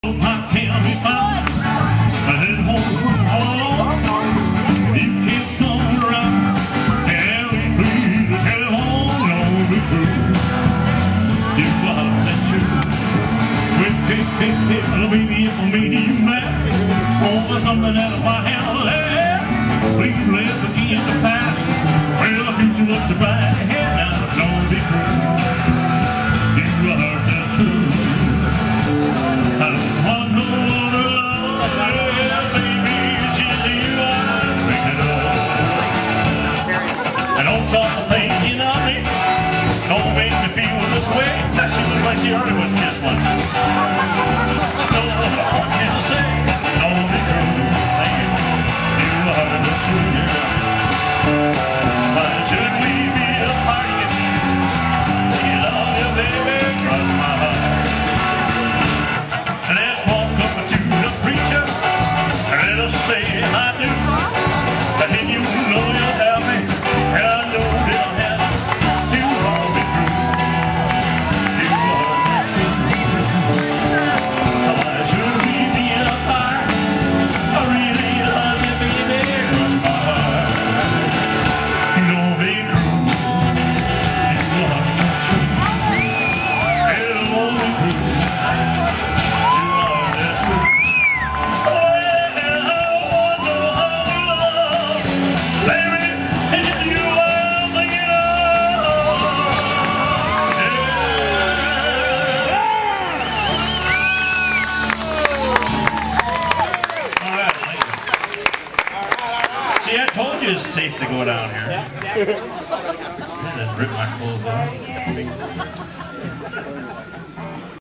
Baby, if I made you mad over something out of my hand, please let's forget the past. Well, the future looks bright ahead now. Don't be cruel. You are just true. I don't want no other love. Well, baby, it's just you I'm thinking of. And don't stop thinking of me. Don't make me feel this way. That she looks like she already was just one. See, I told you it's safe to go down here. I didn't rip my clothes off.